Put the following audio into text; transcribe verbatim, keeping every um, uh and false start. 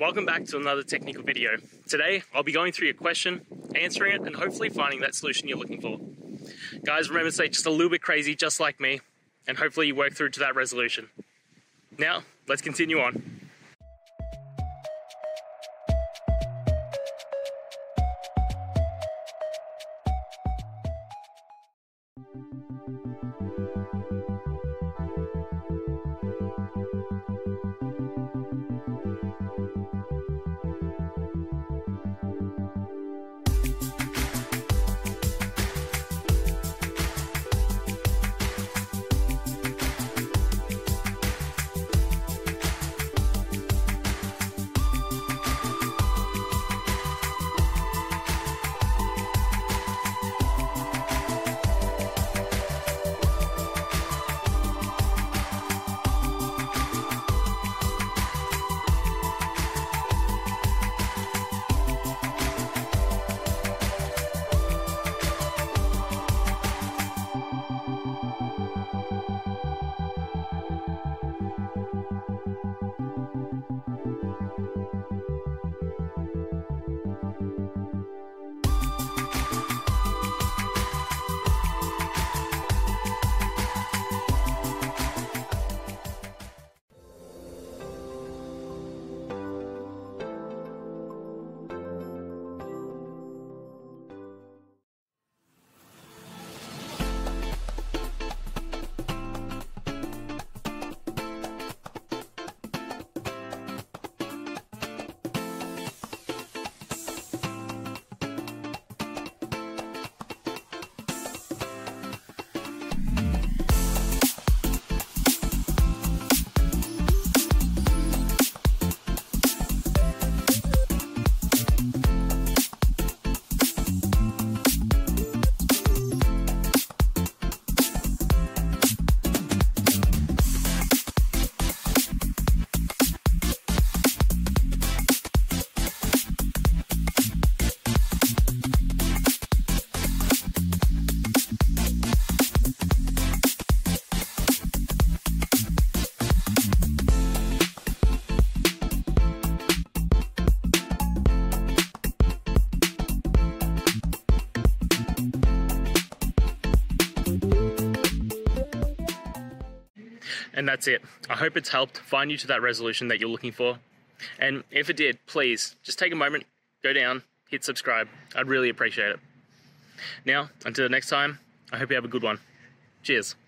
Welcome back to another technical video. Today, I'll be going through your question, answering it, and hopefully finding that solution you're looking for. Guys, remember to stay just a little bit crazy, just like me, and hopefully you work through to that resolution. Now, let's continue on. And that's it. I hope it's helped find you to that resolution that you're looking for. And if it did, please just take a moment, go down, hit subscribe. I'd really appreciate it. Now, until next time, I hope you have a good one. Cheers.